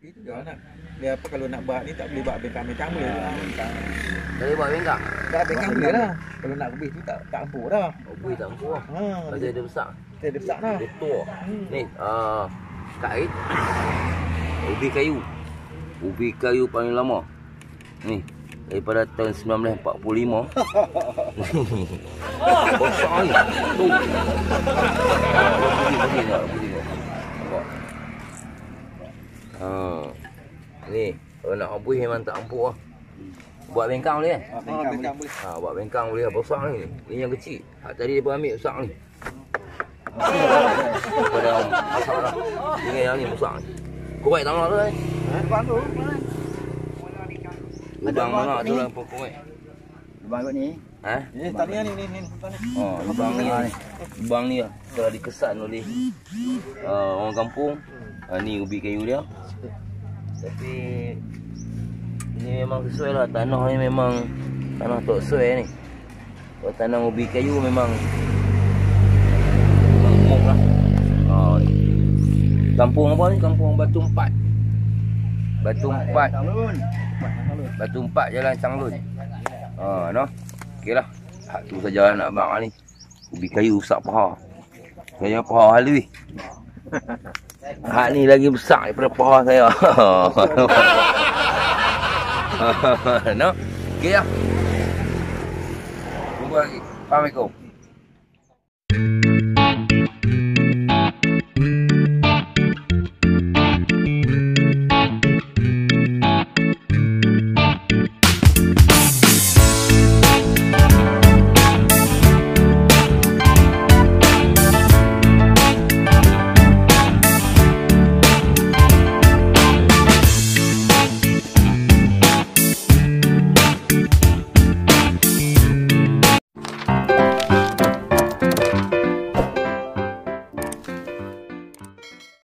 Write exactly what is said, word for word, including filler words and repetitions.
Itu dia nak. Dia apa kalau nak buat ni tak boleh buat bengkang macam boleh. Tak boleh buat bengkang. Tak bengkang boleh lah. Kalau nak lebih tu tak tak empuk dah. Oh, boleh tak empuk lah. Ha, Pasal dia besar. dia ada besar dah. Dia tua. Hmm. Ni, uh, kait. Ubi kayu. Ubi kayu paling lama. Ni, daripada tahun sembilan belas empat puluh lima. Besar ni. Tu. Bagi, bagi tak? Bagi tak? Nampak? Ha. Ni, kalau nak ampuh memang tak ampuh lah. Buat bengkang boleh kan? Ha, bengkang boleh. Ha, buat bengkang boleh lah. Besar ni. Ni yang kecil. Hak tadi dia ambil besar ni. Daripada besar lah. Ini yang ni besar ni. Kau baik tangan tu kan? Ha, depan tu. Lubang mana tu lah pokok baik. Lubang kot ni. Ha? Ni tania ni ni ni. Oh, lubang ni. Lubang ni lah. Telah dikesan oleh uh, orang kampung. Uh, ni ubi kayu dia. Tapi ni memang sesuai lah. Tanah ni memang tanah tok sesuai ni. Kalau tanam ubi kayu memang gemuk lah. Oh, ni. Kampung apa ni? Kampung Batu Empat. Batu Empat. Batu Empat Jalan Changlun. Ha, noh. Okeylah. Hak tu saja nak abang ni. Ubi kayu besar paha. Saya paha halui. Hak ni lagi besar daripada paha saya. Noh. Okeylah. Jumpa lagi. Assalamualaikum.